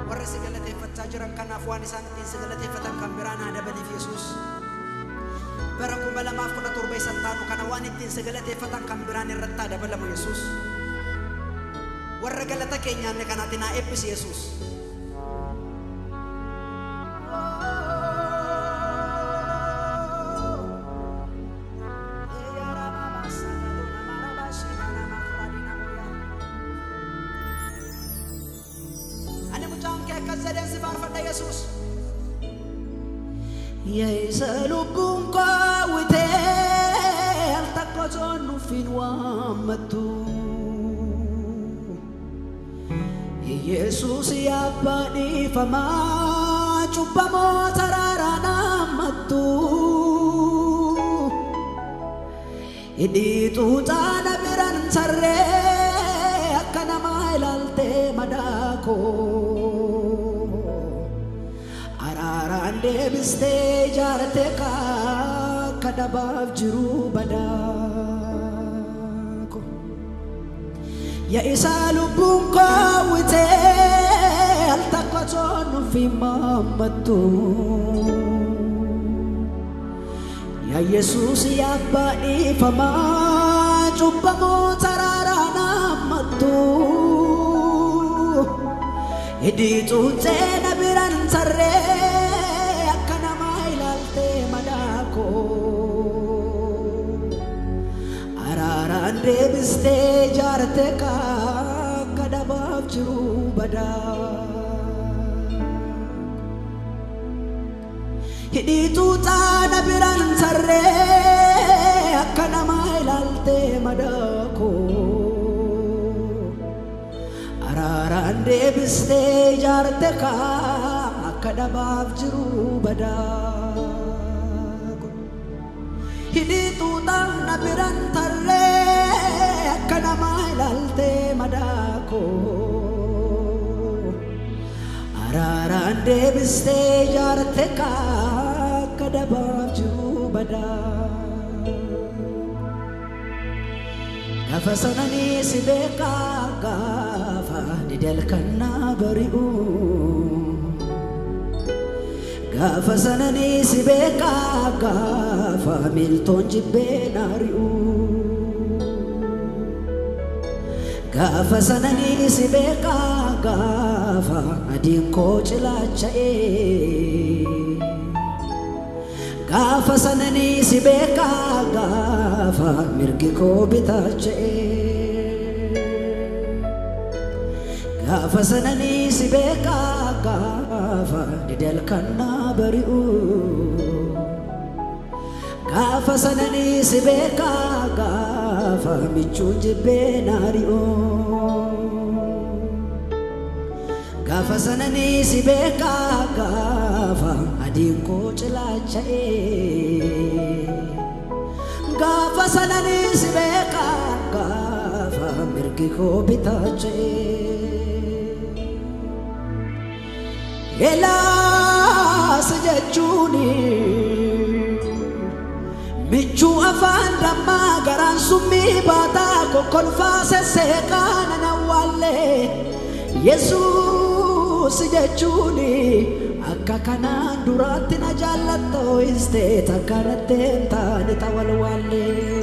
warra si galateeffachaa jiran kanaaf waan isaan ittiin si galateeffatan kan biraan haa dabaliif Yesuus. Bara 2017 isaan taanu kana waan ittiin si galateeffatan kan biraan irratti haa dabalamu Yesuus. Warra galata keenyaan kanaatiin haa eebbisi Yesuus. Yesalubun kawite altakozon nufin wamatu Yesus yabani fama cupamo tararana matu Idi tu tana biran sarre akana mailalte madako Arande biste jarate ka kadabaf jiru badako Ya isalubun kawite altakozon fi mamatu Ya Yesus yabani fama cupamo tararana matu Idi tunte nabiran sarre akana mailalte madako Ararande biste jarte ka kadabaf jiru badako Idi tuta nabiran sarre akana mailalte madako Ararande biste jarte ka kadabaf jiru badako Hidi tuta nabiran tarre akana mailalte madako Ararande biste jarte ka kadabaf jiru badako Gafasanani sibeka gafa didel kanna bariu Gafasanani sibeka gafa milton jibbe nariu Gafasanani sibeka gafa adinko chilachae Gafasanani sibeka gafa mirgiko bitache Gafasanani sibeka gafa didel kanna bariu Gafasanani sibeka gafa michun jibbe nariu Gafasanani sibeka gafa adinko chilachae Gafasanani sibeka gafa mirgiko bitache Ela sejachuni michu afanda magaran sumi bata kokolfa sesekana na wale Yesus sejachuni akakana durati na jalato iste takaratenta ni tawalwale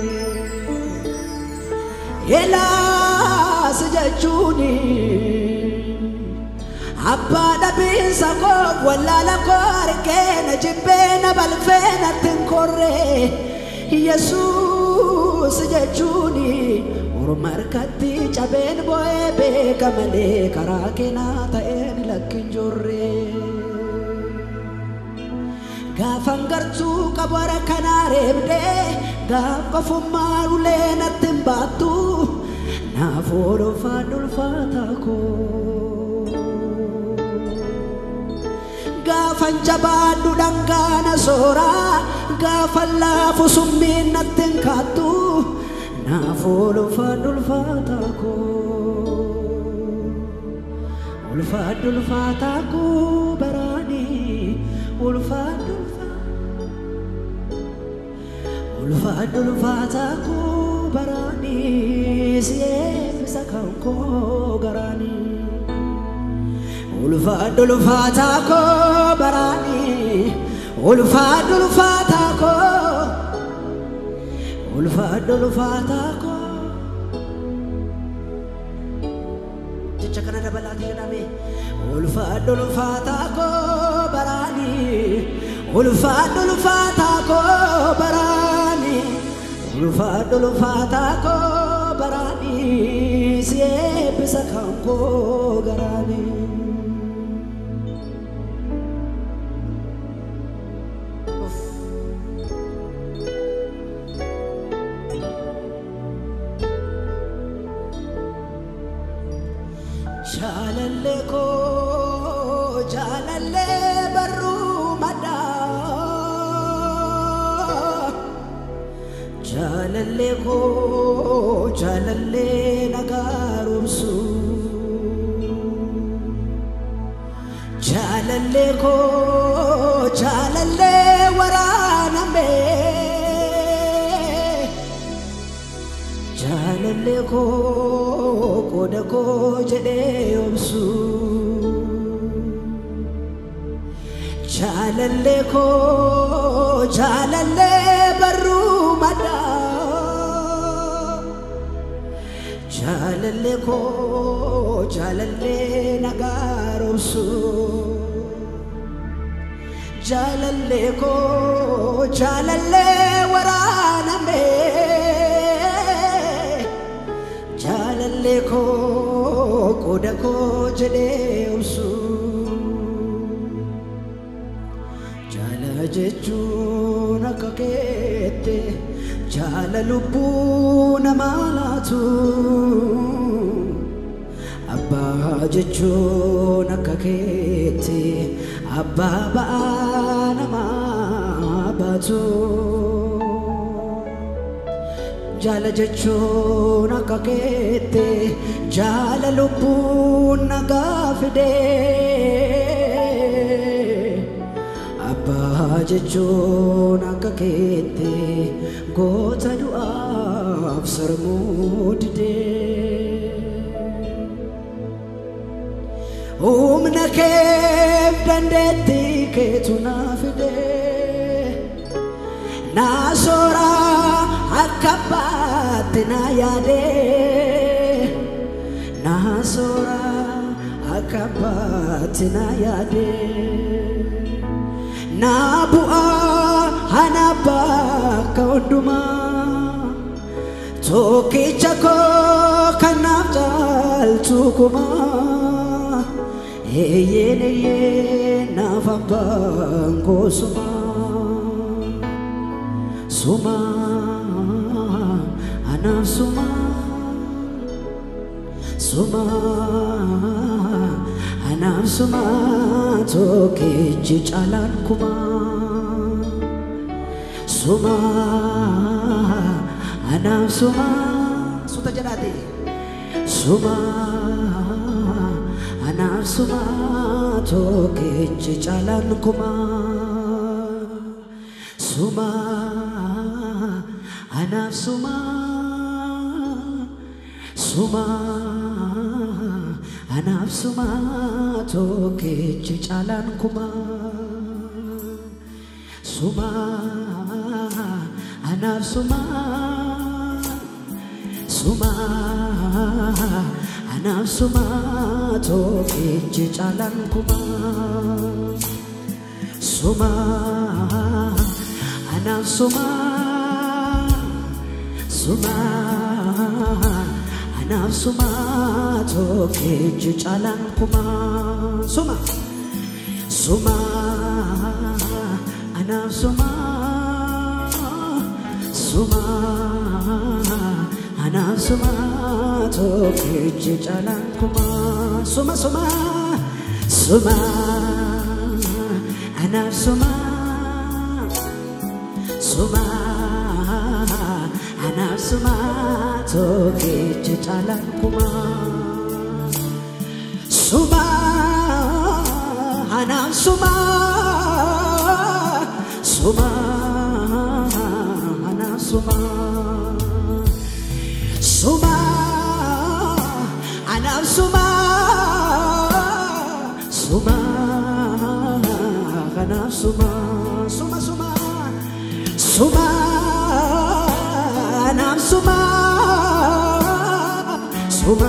Ela sejachuni Abba da bisa ko wala la korke na jibena balfena tinkorre Jesus jechuni urumarkati chaben boebe kamale karakena ta en lakinjorre gafangartu kabara kanarebde gafummarule na timbatu na foro fadul fatako Gafan jabadu dangana sora Gafan lafu summin natin katu Na fulu fadul fatako Ulfadul fatako barani Ulfadul fatako barani Siye bisa kauko garani ulfaadhu ulfaata koo baraani ulfaadhu ulfaata koo ulfaadhu ulfaata koo jecha kana dabalaati jedhame ulfaadhu ulfaata koo baraani ulfaadhu ulfaata koo baraani ulfaadhu ulfaata koo baraani seebbisa kan koo garaani Jalalle ko jalalle barru mada jalalle ko jalalle nagarumsu jalalle ko jalalle waraname jalalle ko koda ko jede obsu jalalle ko jalalle barru mada jalalle ko jalalle nagar obsu jalalle ko jalalle waraname jalalle ko koda ko jede obsu jala jechun akakete jala lubbu namalatu abba jechun akakete abba ba namabatu jala jechun akakete jala lubbu nagafide abba jechun akakete gota du'aaf sarmudde umna keef dandeetti keetu naafide naasora akabate na yade naasora akabate na yade nabua hanaba kauduma toki chako kanaftal tukuma eyene nafabango suma suma anam suma suma anam suma toki chichalan kuma suma anam suma suta jarati suma anam suma toki chichalan kuma suma anam suma suma anam suma toki chichalan kuma suma anam suma suma anam suma toki chichalan kuma suma anam suma suma anam suma toki chichalan kuma suma suma anam suma suma anam suma toki chichalan kuma suma suma suma anam suma suma anam suma toki chichalan kuma suma anam suma suma anam suma suma anam suma Suma nam suma suma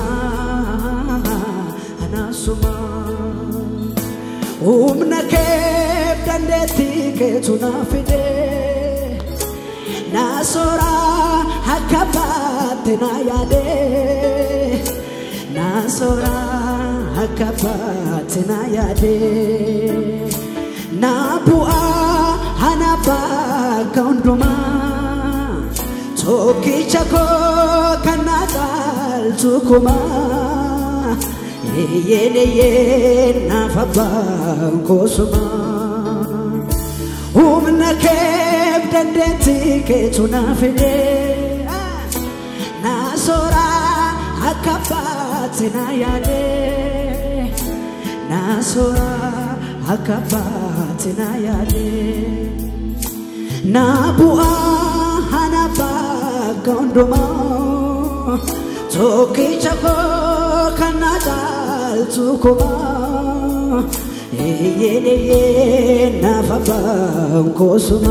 ana suma umnake dandeti ke tunafide nasora hakabate na yade nasora hakabate na yade nabua hanaba kaunduma toki chako kanadal tukuma ye nafaba kosuma umnake dandeti ke tunafide nasora hakabate na yade nasora hakabate na yade nabua hanaba gondoma toki chako kanadal tukuma ye nafaba kosuma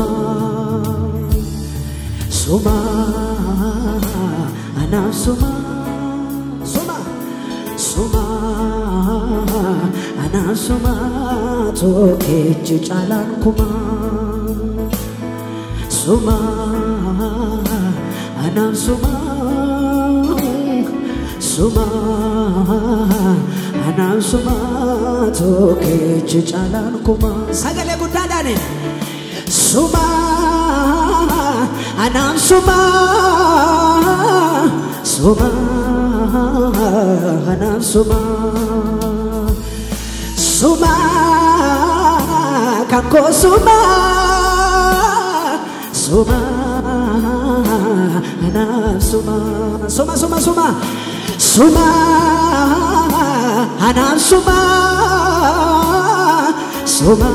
suma ana suma suma suma ana suma toki chalan kuma suma ana suma suma ana suma toki chalan kuma sagale gudadane suma ana suma suma ana suma suma kako suma suma ana suma suma suma suma suma ana suma suma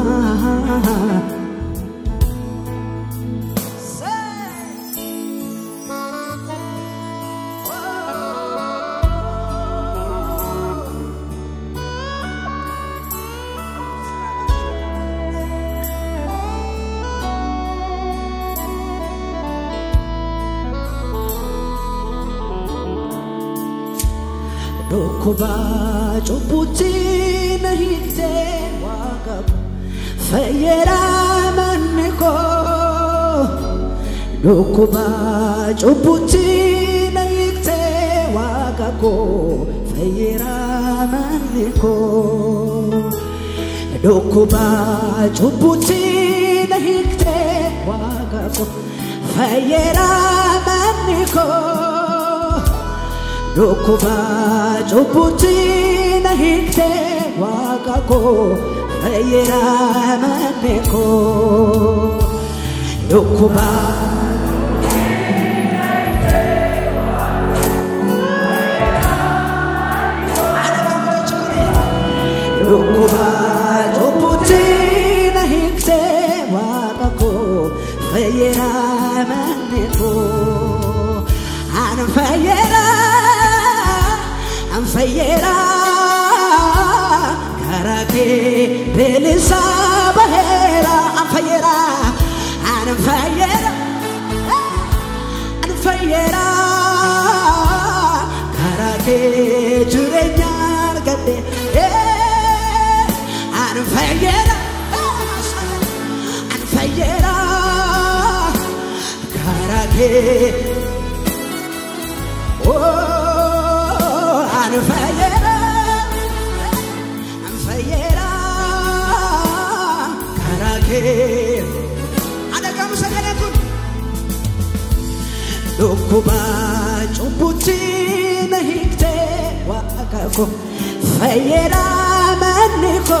Dokuba chuputi nahi te wagab fayera manko Dokuba chuputi nahi te wagako fayera manko Dokuba chuputi nahi te wagako fayera manko Dokuba chuputi nahikte wakako fayera maneko Dokuba Dokuba chuputi nahikte wakako fayera maneko Ana fayera Fayera karake belisa bahera fayera an fayera karake jurenyar gade an fayera karake oh I'm fayera karake ada kamu sagalaku Dokuba chuputi nahikte wakako fayera maneko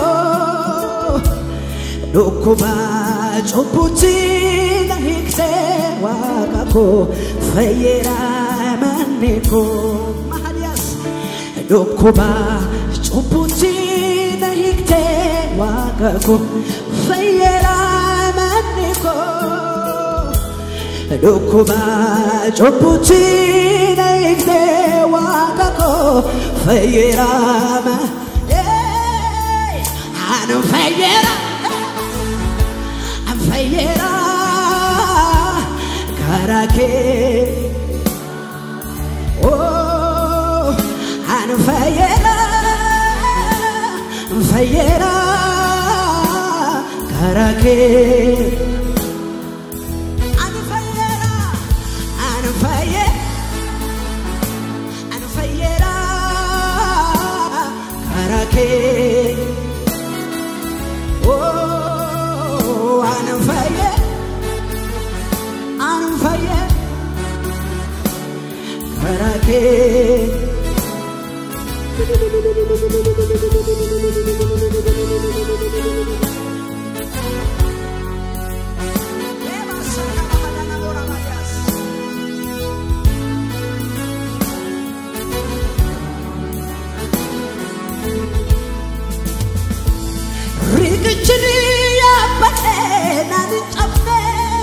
Dokuba chuputi nahikte wakako fayera maneko Dokuba chuputi nahikte wakako fayera maneko Dokuba chuputi nahikte wakako fayera I'm fayera karake oh an fayera karake an fayera karake oh an fayera karake rigichini ya batena ni chamme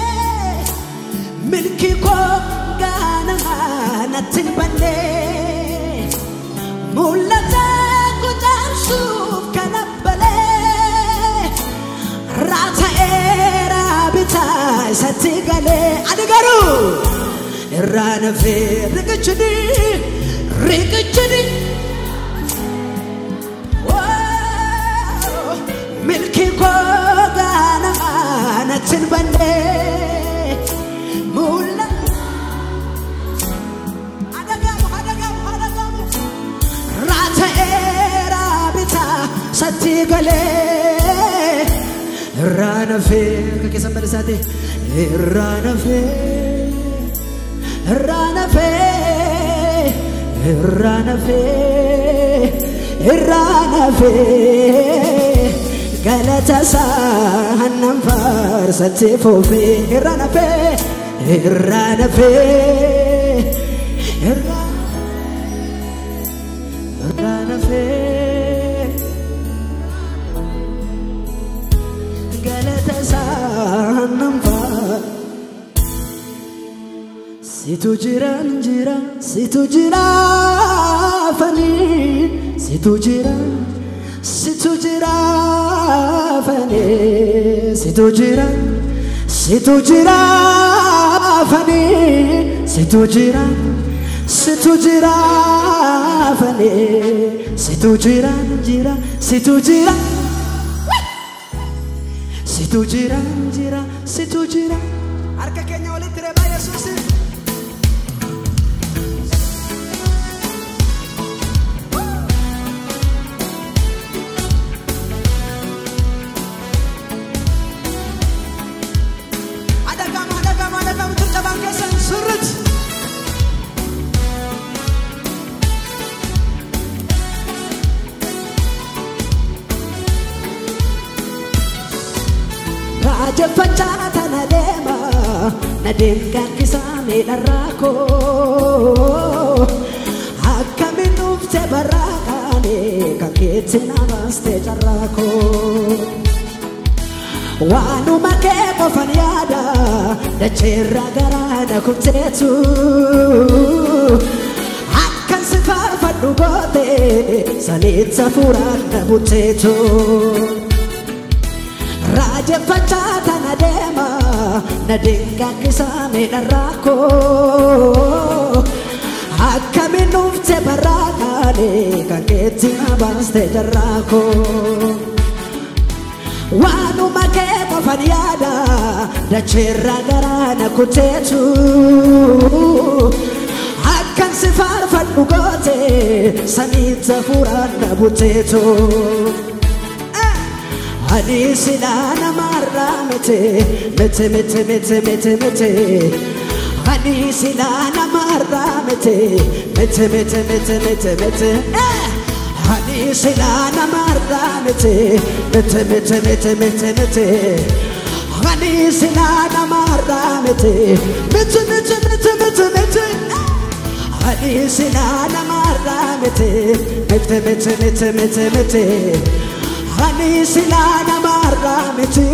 milki ko gana natin bande mulata ko tansu kanabale rata era bita satigale adigaru rana fe rigichini milki ko gana natin bande mulla adagamu rata era bita satigale rana fe kake sambar sate rana fe galata sahanam farsate fofe rana fe galata sahanam far situ jira fani situ jira fani situ jira fani situ jira fani situ jira harka kenya walitti reba yesus Jeffacha nadema nademkan kisame darako akaminufte barakane kaketina baste jarako wanu make kofaniada da cherra garada kumtetu akan sifar fadugote sanitsa furana butetu Raja Pachata nadema nadinga kisame darako akaminufte barakane kaketina baste jarako wanu make mafaniada da cherra garana kutetu akan sifar fadugote sanitsa furana butetu Ani silana maramete mete Ani silana maramete mete Ani silana maramete mete Ani silana maramete mete Ani silana maramete mete Ani silana maramete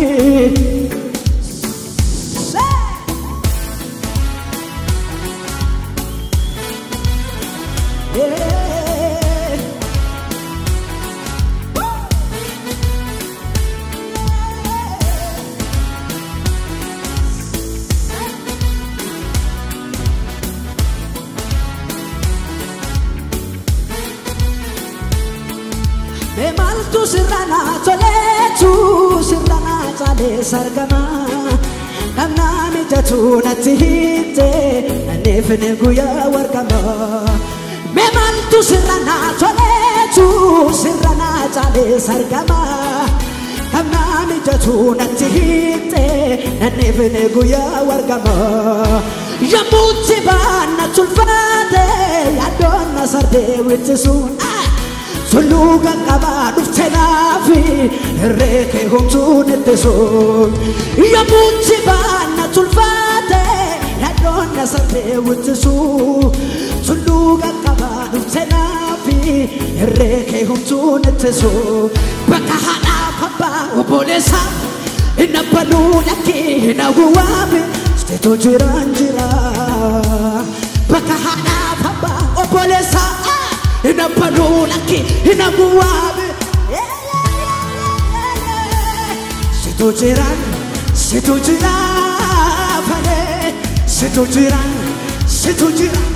Emaltu sirrana toletu sirrana chale sargama Namna mijatu natihite Nefene guya wargama Emaltu sirrana toletu sirrana chale sargama Namna mijatu natihite Nefene guya wargama Yamuti bana tulfade Yadona sarde witisun Suluga kabadu tenafi Reke humtu netesun Yamuti bana tulfade Yadona sarde witisun Suluga kabadu tenafi Reke humtu netesun Bakahana papa ubolesa Inapalu laki inaguwabi Steto jiranjira Bakahana papa ubolesa Inapalu laki inaguwabi Steto jiran fane Steto jiran Steto jiran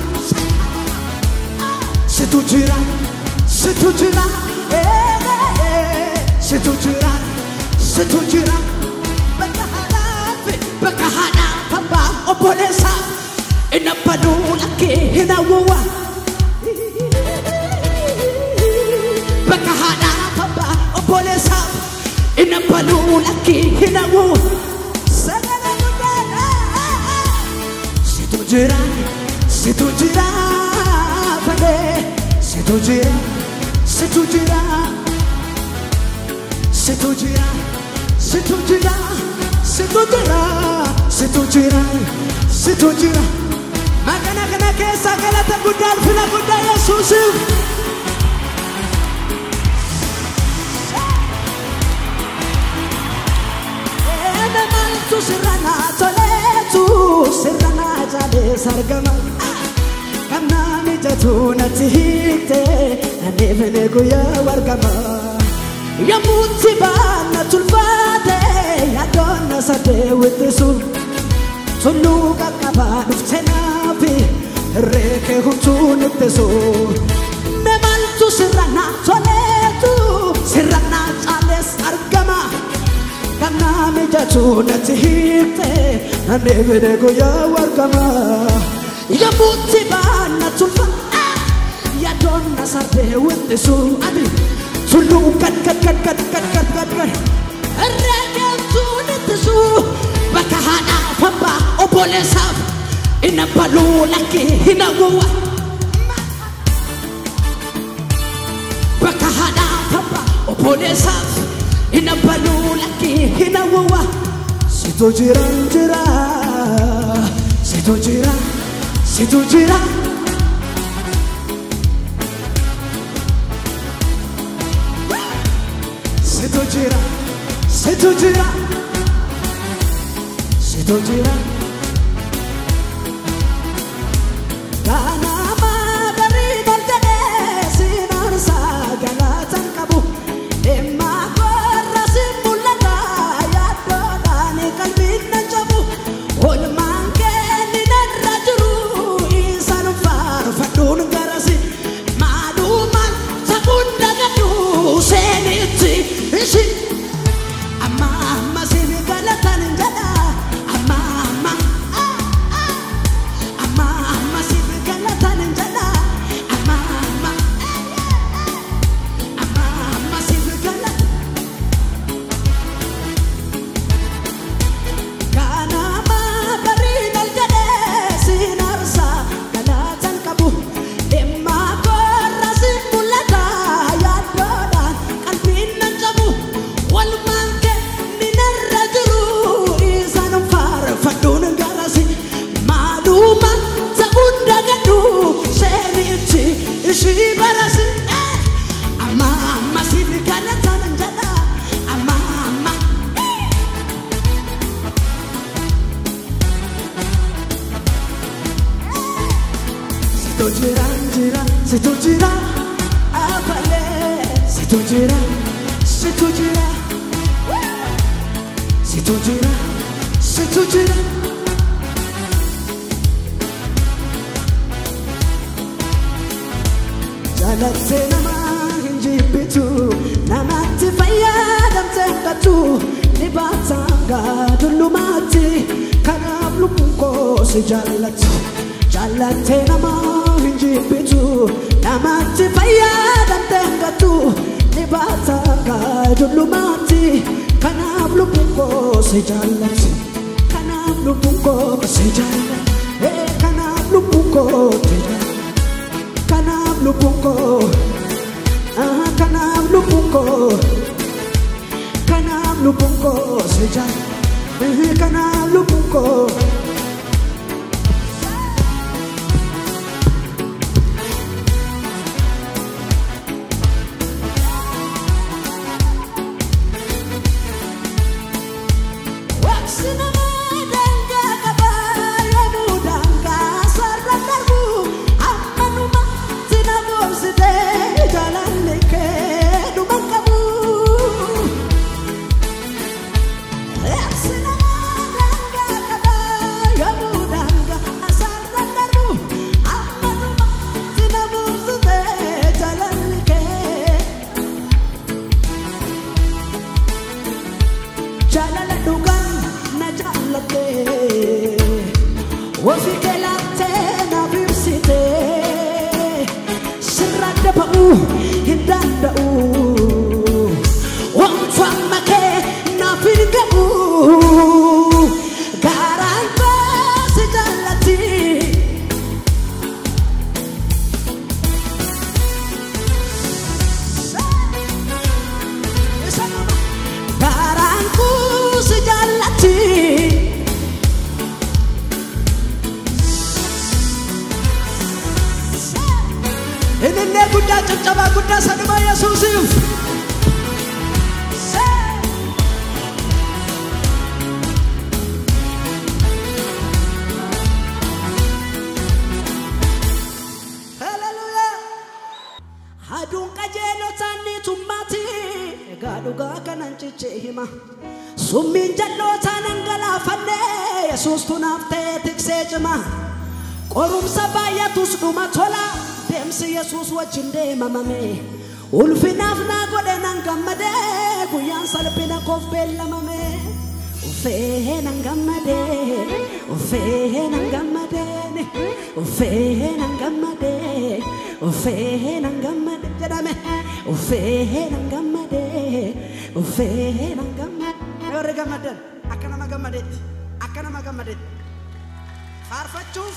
Steto jiran Steto jiran Steto jiran Bakahana papa obolesa Inapalu laki inaguwa Bakahana papa obolesa Inapalu laki inaguwa Sagana mudana Steto jiran fane Steto jiran Steto jiran Magana kana kesa galata gudal fila gudal Yesus Enemaltu sirrana toletu sirrana jale sargama Kamna mijatu natihite Anefene guya wargama Yamuti bana tulfade Yadona sade witisu Suluga kabadu tenafi Reke humtu nitesu Memaltu sirrana toletu Sirrana chales argama Kana mijatu natihite Anevene goya wargama Yamuti bana tulfade Yadona sade witisu Adi Sulu kat Erregem tunitisu Bakahana papa obolesa Inapalu laki inaguwa Bakahana papa obolesa Inapalu laki inaguwa Sito jiran Sito jiran Sito jiran Kana madari baltane sinarsa galatan kabu Emma korra simulata yadodani kalbin najabu Olman keni narrajuru isan farfadun garasi Maduman sabunda gadu seniti ishi Amma sini galatan jada Amma sini galatan jada Amma sini galatan Kana madari naljade sinarsa galatan kabu Emma korra simulata yadodan kalbin najabu Walmanke ninarrajuru isan farfadun garasi Maluma sabunda gadu seniti ishi barasi Amma sini galatan jada Amma Sito jiran Apale Sito jiran Jalatte nama hinjibitu dullumatti kanaaf lubbuun koo si jaallatti jaallattee nama hin jibbitu namatti fayyadamtee hangatu ni baata dullumatti kanaaf lubbuun koo si jaallatti kanaaf lubbuun koo si jaallatti kanaaf lubbuun koo si jaallatti kanaaf lubbuun koo kanaaf lubbuun koo kanaaf lubbuun koo si jaallatti kanaaf lubbuun koo Summin jalloota nangalaafanne Yesuus tunaaftee tiksee cima qorumsa baay'atus dhuma tola deemsi Yesuus wajjin deemamame ulfinaaf naa godhe nan gammade guyyaan salphina koof beellamame uffee nan gammade uffee nan gammade uffee nan gammade uffee nan gammade jedhame uffee nan gammade uffee nan gammade Ramadan, akana magamadet. Farfachuf.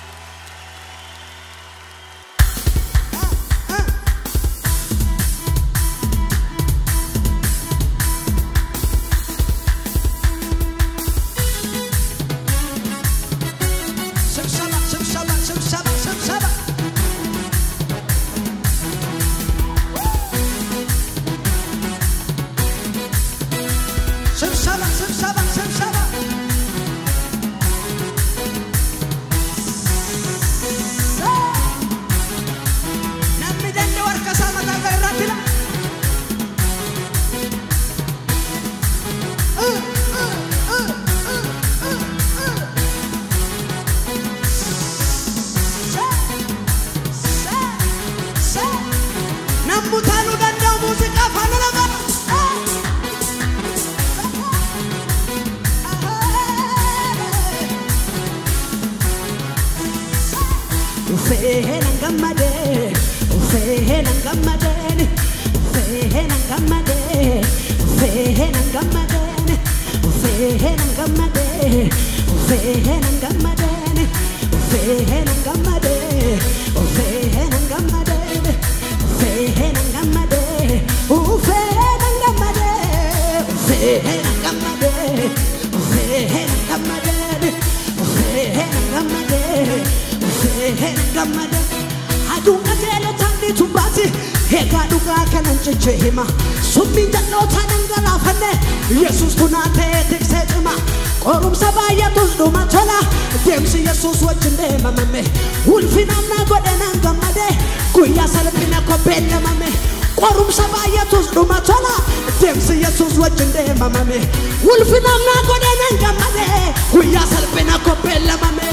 Summin jalloota nangalaafanne Yesuus tunaaftee tiksee cima qorumsa baay'atus dhuma tola deemsi Yesuus wajjin deemamame ulfinaaf naa godhe nan gammade guyyaa salphina koo beellamame qorumsa baay'atus dhuma tola deemsi Yesuus wajjin deemamame ulfinaaf naa godhe nan gammade guyyaa salphina koo beellamame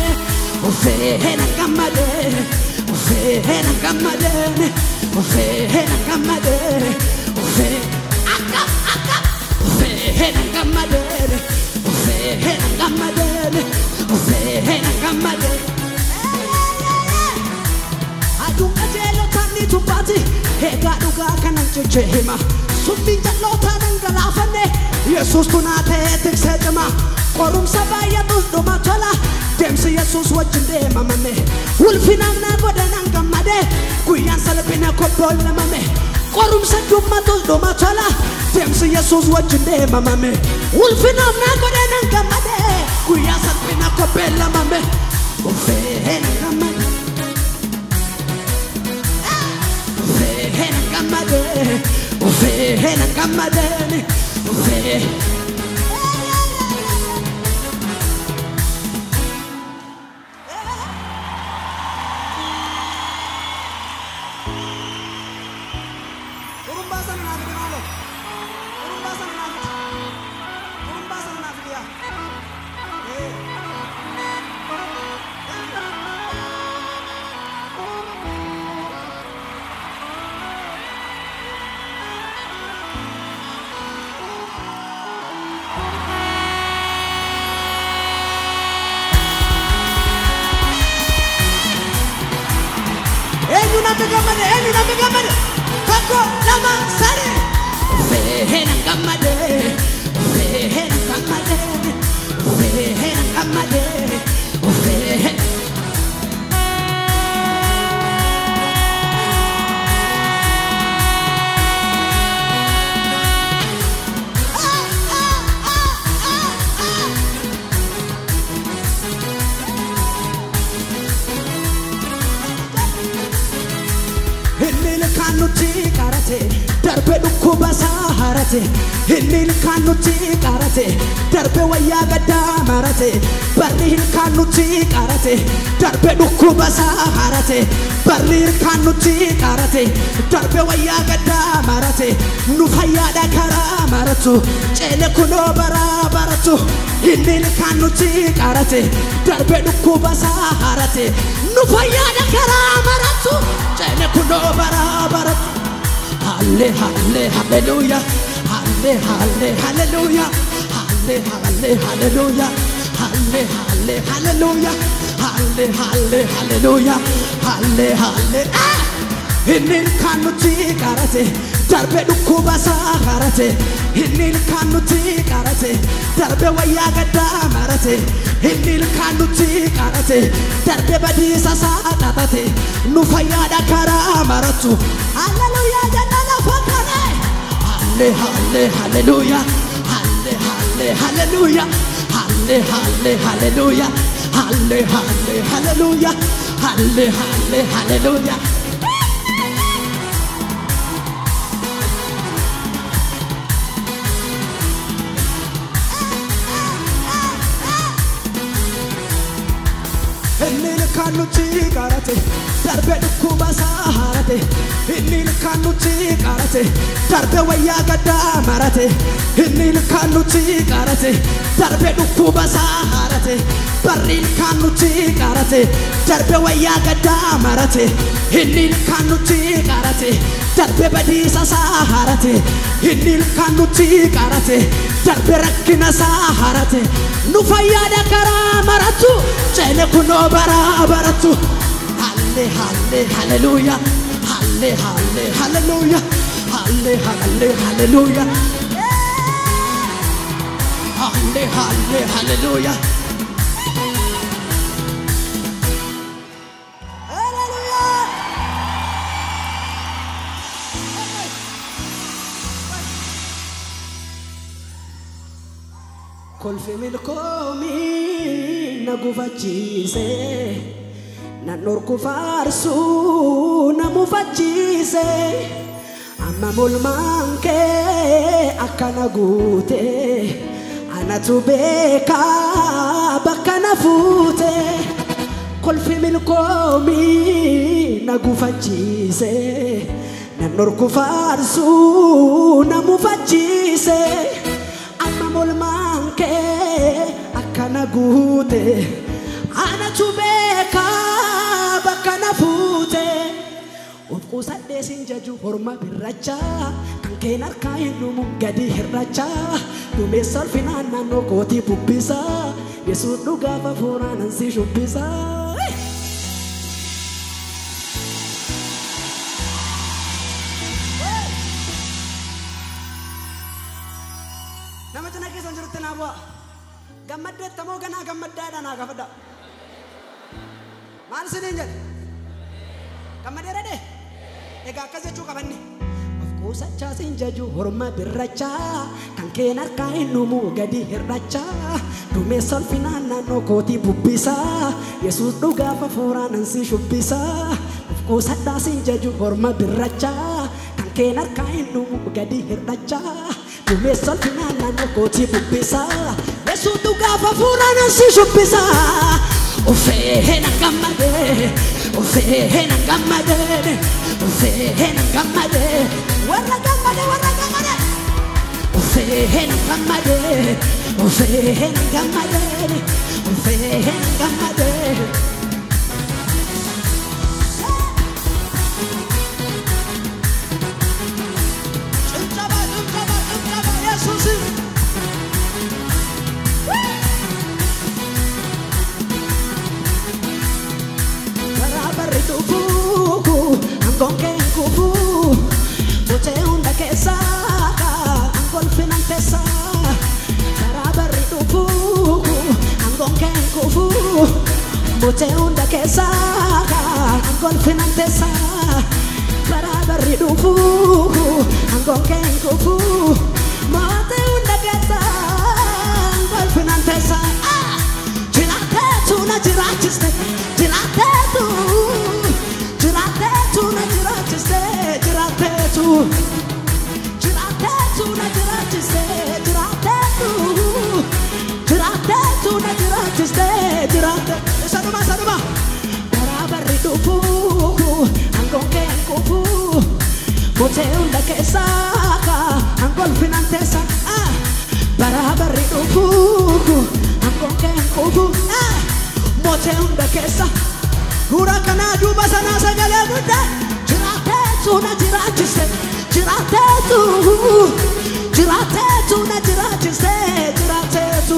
uffee nan gammade uffee nan gammade uffee nan gammade uffee akka uffee nan gammade uffee mati Ega dhuga kanan jejehima Summi jalloota dhangalaafanne Yesus kunate tikse cima Qorumsa baay'atus dhuma tola Deemsi Yesus wajjin deemamame Ulfinaaf na godhanan gammade Guyyaan salphina kobboollamame Qorumsa dhummatus dhuma tola Deemsi Yesus wajjin deemamame Ulfinaaf na godhanan gammade Guyyaan salphina kobboollamame Ufeen gammade Ufeen gammade Ufeen gammade Ufeen Kako lama sari Ufeen gammade Ufeen gammade Ufeen gammade Ufeen Nuti karate darbe dhukkuba saharate Inni ilkaan nuti qarate darbe wayyaa gaddaa marate Barri ilkaan nuti qarate darbe dhukkuba saharate Barri ilkaan nuti qarate darbe wayyaa gaddaa marate Nu fayyaadha karaa maratu ceele kunoo baraa baratu Inni ilkaan nuti qarate darbe dhukkuba saharate Nu fayyaadha karaa maratu ceele kunoo baraa baratu Halle halle hallelujah Halle halle hallelujah Halle halle hallelujah Halle halle hallelujah Halle halle hallelujah Halle halle Inni ilkaan nuti qarate darbe dhukkuba saharate Inni ilkaan nuti qarate darbe wayyaa gaddaa marate Inni ilkaan nuti qarate darbe badiisa saadhatate Nu fayyaadha karaa maratu Hallelujah jannala fakkaane Halle halle hallelujah Halle halle hallelujah Halle halle hallelujah Halle halle hallelujah Halle halle hallelujah Inni ilkaan nuti qarate darbe dhukkuba saharate Inni ilkaan nuti qarate darbe wayyaa gaddaa marate Inni ilkaan nuti qarate darbe dhukkuba saharate Barri ilkaan nuti qarate darbe wayyaa gaddaa marate Inni ilkaan nuti qarate darbe badiisa saharate Inni ilkaan nuti qarate darbe rakkina saharate Nu fayyaadha karaa maratu ceele kunoo baraa baratu Halle halle hallelujah Halle halle hallelujah Halle halle hallelujah Halle halle hallelujah Kolfi milkoomi na gufachiise Na norku faarsu na mufachiise Amma mulmaan kee akkana guute Anatu beekaa bakka na fuute Kolfi milkoomi na gufachiise Na norku faarsu na mufachiise Amma mulmaan kee akkana guute Anatu beekaa bakka na fuute Kuusadhee siin jaju horma birracha Kan keen harkaa hin dhumu gadi hirracha Duumessa ulfinaan naannoo kootii bubbisa Yesuus dhugaaf hafuuraan ansi shubbisa بوا قمدت تمو كنا قمدت أنا كفدا مال سنينجر قمدت رده إيجا كذا شو كفني أفكوس أجازين جاجو هرما برجع كان كينار كاينو مو غدي هرجع دومي سالفينا نانو كوتي بوبيسا يسوع دوغا ففورا ننسي شوبيسا أفكوس أجازين جاجو هرما برجع كان كينار كاينو مو غدي هرجع دومي سالفينا نانو كوتي بوبيسا يسوع دوغا ففورا ننسي شوبيسا وفينا كمادة وفينا كمادة وفينا كمادة ورا كمادة ورا كمادة وفينا كمادة وفينا كمادة وفينا كمادة انتبه يسوع Angkong kufu, boce unda kesa, angkong finantesa, karabar tufu. Angkong kufu, boce unda kesa, angkong finantesa, karabar tufu. Angkong kufu, boce unda kesa, angkong finantesa. Jirate tu na jirachiste, jirate tu. Giratetu na giratiste, giratetu. Giratetu na giratiste, giratetu. Giratetu na giratiste, giratetu. Saduma. Barabar tufu, angkong kufu. Boce unda kesaka, angkong finantesa. Barabar tufu, angkong kufu. Boce unda kesaka. Gura kana duba sana sagale gudda jiratetu na jiratiste jiratetu na jiratiste jiratetu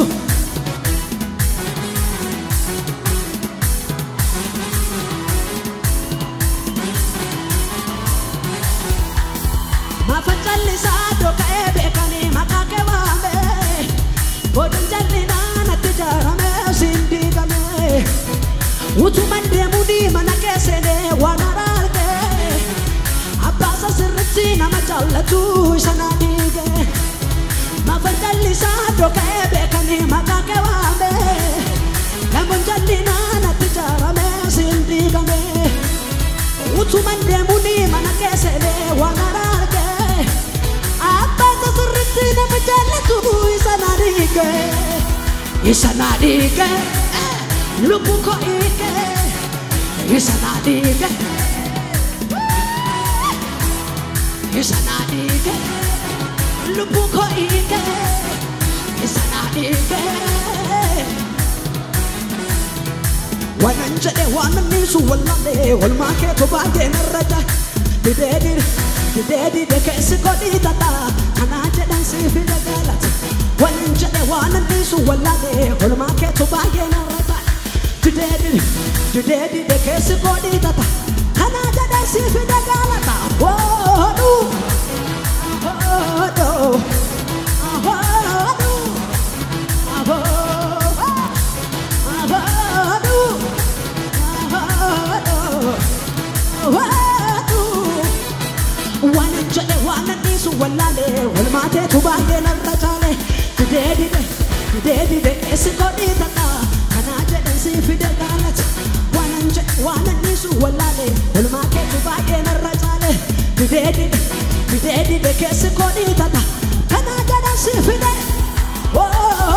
mafatalli saado kaebe kani makake wame bodun jallina na tijarame sindigame Utuman demudi manakesene wanararge Abasa sirriti nama jallatu sanadige Mafadalli saado kaebe kani makake wame Namun jallina natijarame sindigame Utuman demudi manakesene wanararge Abasa sirriti nama jallatu sanadige Lupu ko ike Isanadige Isanadige Lupu ko ike Isanadige Wananjade wananisu walale Walmake tubage naraja Didedi de kesi kodi tata Anaje dansi fide galat Wananjade wananisu walale Walmake tubage naraja Today the case body that Canada dance if the galata. One and this one lale, one mate to buy and ratale. Today the case body that Canada dance if the galata. One and this one lale, one mate to buy and ratale. Today the case body that Canada dance if the